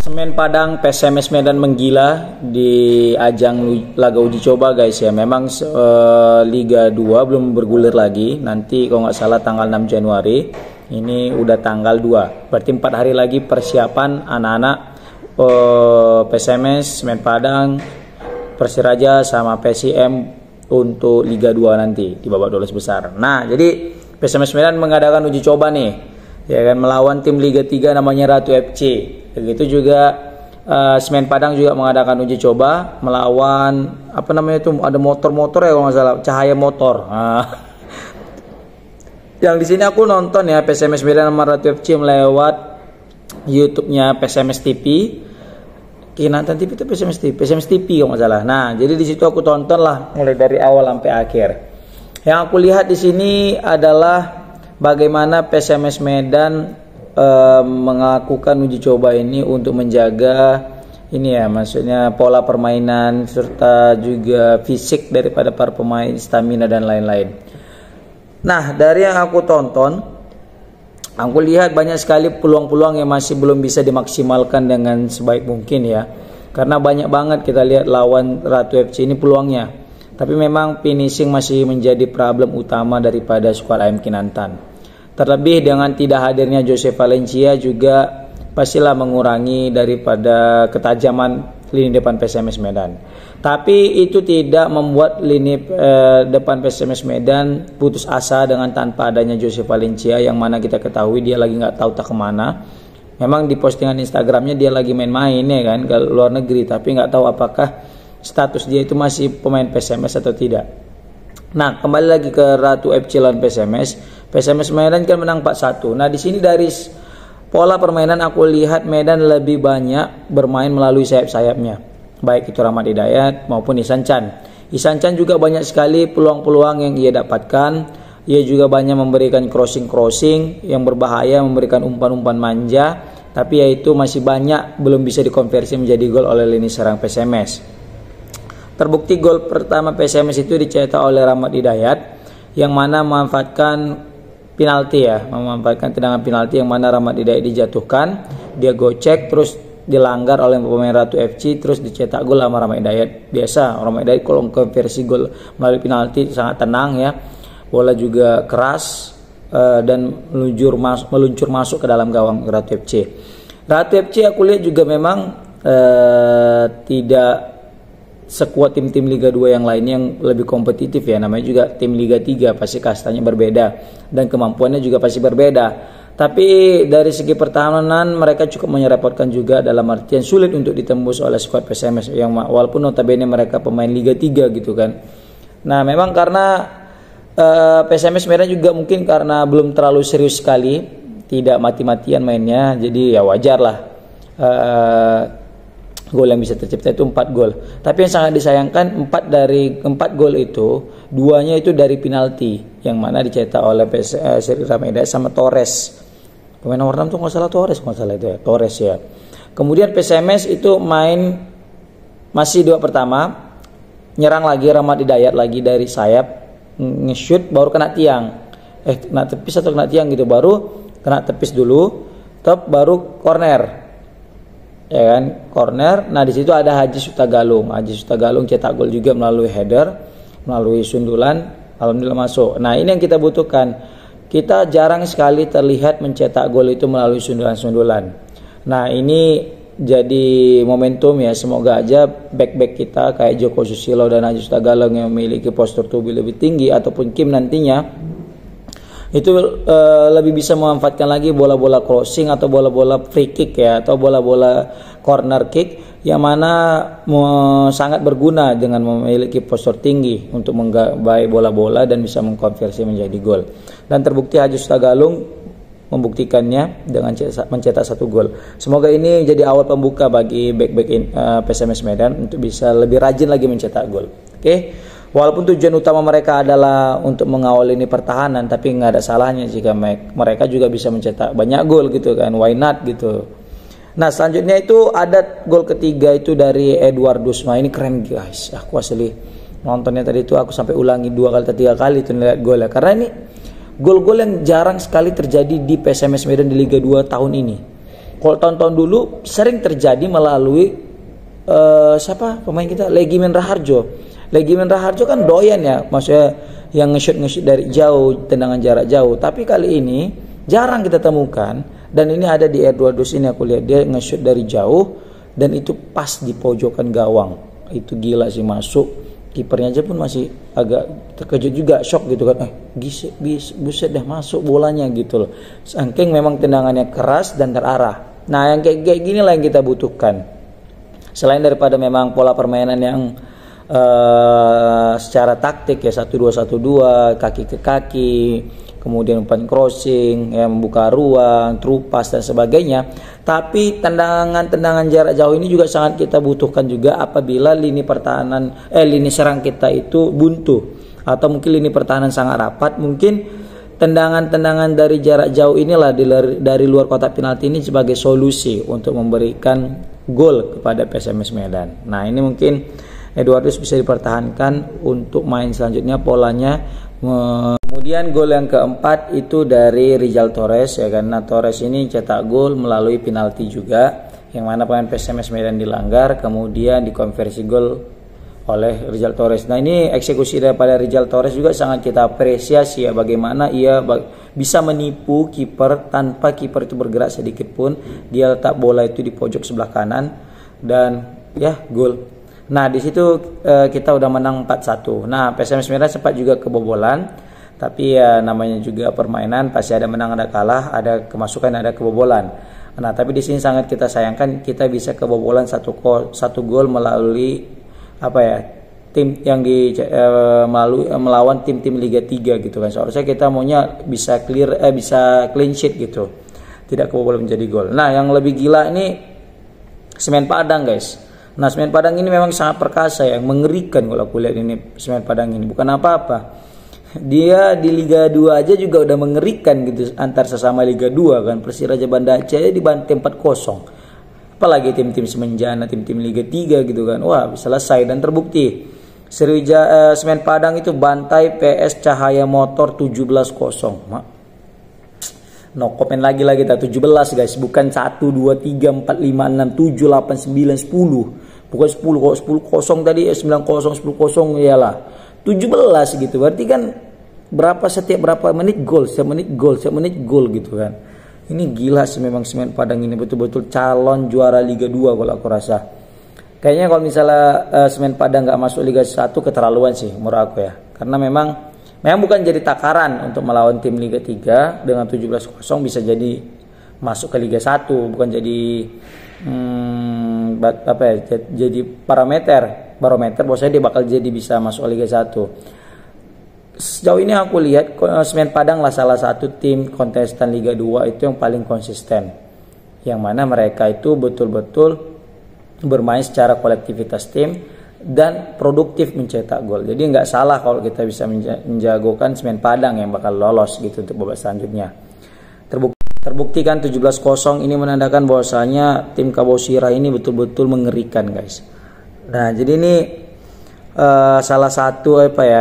Semen Padang PSMS Medan menggila di ajang laga uji coba guys ya. Memang Liga 2 belum bergulir lagi. Nanti kalau nggak salah tanggal 6 Januari. Ini udah tanggal 2. Berarti 4 hari lagi persiapan anak-anak PSMS, Semen Padang, Persiraja sama PSIM untuk Liga 2 nanti di babak 12 besar. Nah, jadi PSMS Medan mengadakan uji coba nih. Ya kan, melawan tim Liga 3 namanya Ratu FC. Begitu juga Semen Padang juga mengadakan uji coba melawan apa namanya itu, ada motor-motor ya kalau nggak salah, Cahaya Motor. Nah, yang di sini aku nonton ya PSMS Medan sama Ratu FC melewat YouTube-nya PSMS TV. Kinantan TV itu PSMS TV kalau nggak salah. Nah, jadi di situ aku tonton lah mulai dari awal sampai akhir. Yang aku lihat di sini adalah bagaimana PSMS Medan melakukan uji coba ini untuk menjaga ini ya, maksudnya pola permainan serta juga fisik daripada para pemain, stamina dan lain-lain. Nah, dari yang aku tonton, aku lihat banyak sekali peluang-peluang yang masih belum bisa dimaksimalkan dengan sebaik mungkin ya. Karena banyak banget kita lihat lawan Ratu FC ini peluangnya. Tapi memang finishing masih menjadi problem utama daripada skuad AM Kinantan. Terlebih dengan tidak hadirnya Jose Valencia juga pastilah mengurangi daripada ketajaman lini depan PSMS Medan. Tapi itu tidak membuat lini depan PSMS Medan putus asa dengan tanpa adanya Jose Valencia, yang mana kita ketahui dia lagi nggak tahu tak kemana. Memang di postingan Instagramnya dia lagi main-main ya kan ke luar negeri, tapi nggak tahu apakah status dia itu masih pemain PSMS atau tidak. Nah, kembali lagi ke Ratu FC lawan PSMS. PSMS Medan kan menang 4-1. Nah, di sini dari pola permainan aku lihat Medan lebih banyak bermain melalui sayap-sayapnya. Baik itu Rahmat Hidayat maupun Ihsan Chan. Ihsan Chan juga banyak sekali peluang-peluang yang ia dapatkan. Ia juga banyak memberikan crossing-crossing yang berbahaya, memberikan umpan-umpan manja, tapi yaitu masih banyak belum bisa dikonversi menjadi gol oleh lini serang PSMS. Terbukti gol pertama PSMS itu dicetak oleh Rahmat Hidayat, yang mana memanfaatkan penalti ya, memanfaatkan tendangan penalti yang mana Rahmat Hidayat dijatuhkan, dia gocek terus dilanggar oleh pemain Ratu FC, terus dicetak gol sama Rahmat Hidayat. Biasa Rahmat Hidayat kalau konversi gol melalui penalti sangat tenang ya, bola juga keras dan meluncur masuk ke dalam gawang Ratu FC. Ratu FC aku lihat juga memang tidak sekuat tim-tim Liga 2 yang lain yang lebih kompetitif ya. Namanya juga tim Liga 3, pasti kastanya berbeda dan kemampuannya juga pasti berbeda. Tapi dari segi pertahanan mereka cukup menyerepotkan juga, dalam artian sulit untuk ditembus oleh skuad PSMS yang walaupun notabene mereka pemain Liga 3 gitu kan. Nah, memang karena PSMS Medan juga mungkin karena belum terlalu serius sekali, tidak mati-matian mainnya, jadi ya wajar lah gol yang bisa tercipta itu 4 gol. Tapi yang sangat disayangkan 4 dari 4 gol itu 2-nya itu dari penalti yang mana dicetak oleh Rahmat Hidayat sama Torres. Pemain nomor 6 tuh nggak salah Torres itu ya, Torres ya. Kemudian PSMS itu main masih 2 pertama, nyerang lagi Rahmat Hidayat lagi dari sayap, nge-shoot baru kena tiang. Kena tepis atau kena tiang gitu, baru kena tepis dulu, baru corner. Ya kan, corner. Nah, di situ ada Haji Sutagalung. Haji Sutagalung cetak gol juga melalui header, melalui sundulan, alhamdulillah masuk. Nah, ini yang kita butuhkan. Kita jarang sekali terlihat mencetak gol itu melalui sundulan-sundulan. Nah, ini jadi momentum ya. Semoga aja back-back kita kayak Joko Susilo dan Haji Sutagalung yang memiliki postur tubuh lebih tinggi, ataupun Kim nantinya itu lebih bisa memanfaatkan lagi bola-bola crossing atau bola-bola free kick ya, atau bola-bola corner kick yang mana sangat berguna dengan memiliki postur tinggi untuk menggapai bola-bola dan bisa mengkonversi menjadi gol. Dan terbukti Haji Sutagalung membuktikannya dengan mencetak 1 gol. Semoga ini jadi awal pembuka bagi back-back PSMS Medan untuk bisa lebih rajin lagi mencetak gol. Oke. Walaupun tujuan utama mereka adalah untuk mengawal lini pertahanan, tapi nggak ada salahnya jika mereka juga bisa mencetak banyak gol gitu kan, why not gitu. Nah, selanjutnya itu ada gol ketiga itu dari Edward Dusma. Ini keren guys, aku asli nontonnya tadi itu aku sampai ulangi 2 kali atau 3 kali itu lihat golnya, karena ini gol-gol yang jarang sekali terjadi di PSMS Medan di Liga 2 tahun ini. Kalau tahun-tahun dulu sering terjadi melalui siapa pemain kita, Legimen Raharjo. Legimen Raharjo kan doyan ya, maksudnya yang nge-shoot dari jauh, tendangan jarak jauh. Tapi kali ini jarang kita temukan, dan ini ada di R22 ini aku lihat dia nge-shoot dari jauh dan itu pas di pojokan gawang. Itu gila sih, masuk. Kipernya aja pun masih agak terkejut juga, shock gitu kan. Buset dah, masuk bolanya gitu loh. Saking memang tendangannya keras dan terarah. Nah, yang kayak gini lah yang kita butuhkan. Selain daripada memang pola permainan yang secara taktik ya 1-2-1-2, kaki ke kaki, kemudian umpan crossing, ya, membuka ruang, true pass dan sebagainya. Tapi tendangan jarak jauh ini juga sangat kita butuhkan juga apabila lini serang kita itu buntu atau mungkin lini pertahanan sangat rapat. Mungkin tendangan dari jarak jauh inilah dari luar kotak penalti ini sebagai solusi untuk memberikan gol kepada PSMS Medan. Nah, ini mungkin Eduardus bisa dipertahankan untuk main selanjutnya polanya. Kemudian gol yang keempat itu dari Rizal Torres ya, karena Torres ini cetak gol melalui penalti juga, yang mana pemain PSMS Medan dilanggar, kemudian dikonversi gol oleh Rizal Torres. Nah, ini eksekusi daripada Rizal Torres juga sangat kita apresiasi ya, bagaimana ia bisa menipu kiper tanpa kiper itu bergerak sedikit pun. Dia letak bola itu di pojok sebelah kanan dan ya gol. Nah, di situ kita udah menang 4-1. Nah, PSMS Medan sempat juga kebobolan, tapi ya namanya juga permainan, pasti ada menang ada kalah, ada kemasukan ada kebobolan. Nah, tapi di sini sangat kita sayangkan kita bisa kebobolan satu gol melalui tim yang melawan tim-tim Liga 3 gitu kan. Seharusnya kita maunya bisa clean sheet gitu, tidak kebobolan menjadi gol. Nah, yang lebih gila ini Semen Padang guys. Nah, Semen Padang ini memang sangat perkasa, yang mengerikan kalau aku lihat ini Semen Padang ini. Bukan apa-apa, dia di Liga 2 aja juga udah mengerikan gitu antar sesama Liga 2 kan. Persiraja Banda Aceh dibantai 4-0. Apalagi tim-tim Semenjana, tim-tim Liga 3 gitu kan. Wah, selesai dan terbukti. Semen Padang itu bantai PS Cahaya Motor 17-0. No komen lagi lah kita, 17 guys, bukan 1, 2, 3, 4, 5, 6, 7, 8, 9, 10. Bukan 10, kalau 10-0 tadi 9-0, 10-0 iyalah 17 gitu. Berarti kan setiap berapa menit gol, setiap menit gol gitu kan. Ini gila sih memang Semen Padang ini, betul-betul calon juara Liga 2 kalau aku rasa. Kayaknya kalau misalnya Semen Padang nggak masuk Liga 1 keterlaluan sih menurut aku ya. Karena memang bukan jadi takaran untuk melawan tim Liga 3 dengan 17-0 bisa jadi masuk ke Liga 1, bukan jadi jadi barometer bahwasanya dia bakal jadi bisa masuk Liga 1. Sejauh ini aku lihat Semen Padang lah salah satu tim kontestan Liga 2 itu yang paling konsisten, yang mana mereka itu betul-betul bermain secara kolektivitas tim dan produktif mencetak gol. Jadi nggak salah kalau kita bisa menjagokan Semen Padang yang bakal lolos gitu untuk babak selanjutnya. Terbuktikan 17-0 ini menandakan bahwasanya tim Kabosira ini betul-betul mengerikan guys. Nah, jadi ini salah satu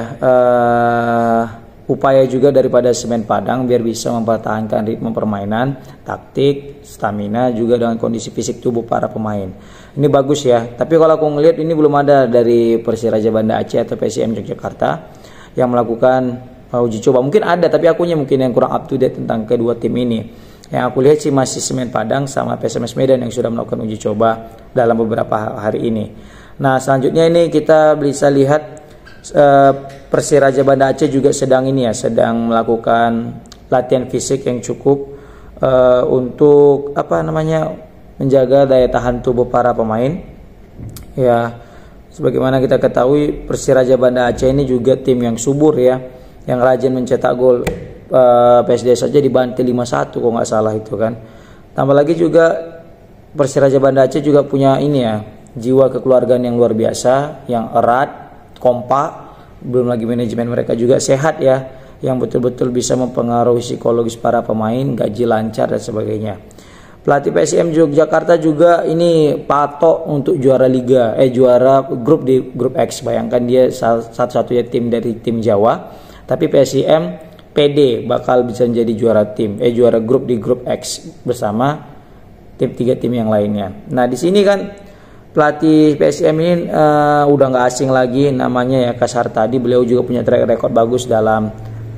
upaya juga daripada Semen Padang biar bisa mempertahankan ritme permainan, taktik, stamina juga dengan kondisi fisik tubuh para pemain. Ini bagus ya. Tapi kalau aku ngelihat ini belum ada dari Persiraja Banda Aceh atau PSM Yogyakarta yang melakukan uji coba. Mungkin ada, tapi akunya mungkin yang kurang up to date tentang kedua tim ini. Yang aku lihat sih masih Semen Padang sama PSMS Medan yang sudah melakukan uji coba dalam beberapa hari ini. Nah, selanjutnya ini kita bisa lihat Persiraja Banda Aceh juga sedang melakukan latihan fisik yang cukup untuk menjaga daya tahan tubuh para pemain. Ya, sebagaimana kita ketahui Persiraja Banda Aceh ini juga tim yang subur ya, yang rajin mencetak gol. PSDS saja dibantai 5-1 kok nggak salah itu kan. Tambah lagi juga Persiraja Banda Aceh juga punya jiwa kekeluargaan yang luar biasa, yang erat, kompak, belum lagi manajemen mereka juga sehat ya, yang betul-betul bisa mempengaruhi psikologis para pemain, gaji lancar dan sebagainya. Pelatih PSM Yogyakarta juga ini patok untuk juara juara grup di grup X. Bayangkan dia satu-satunya tim dari tim Jawa, tapi PSM PD bakal bisa menjadi juara grup di grup X bersama tiga tim yang lainnya. Nah di sini kan pelatih PSM ini udah nggak asing lagi, namanya ya Kasar tadi. Beliau juga punya track record bagus dalam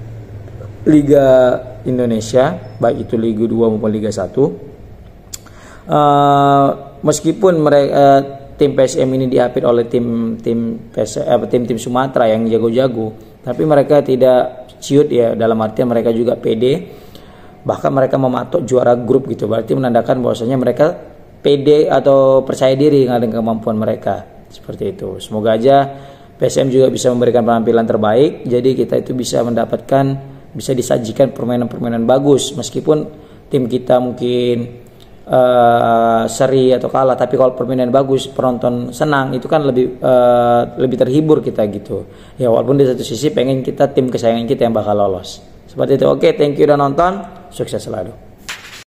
Liga Indonesia, baik itu Liga 2 maupun Liga 1. Meskipun mereka tim PSM ini diapit oleh tim Sumatera yang jago-jago, tapi mereka tidak ciut ya, dalam artian mereka juga pede, bahkan mereka mematok juara grup gitu. Berarti menandakan bahwasanya mereka pede atau percaya diri dengan kemampuan mereka, seperti itu. Semoga aja PSM juga bisa memberikan penampilan terbaik, jadi kita itu bisa disajikan permainan-permainan bagus, meskipun tim kita mungkin seri atau kalah, tapi kalau permainan bagus, penonton senang, itu kan lebih terhibur kita gitu ya. Walaupun di satu sisi pengen kita tim kesayangan kita yang bakal lolos, seperti itu. Oke, thank you udah nonton, sukses selalu.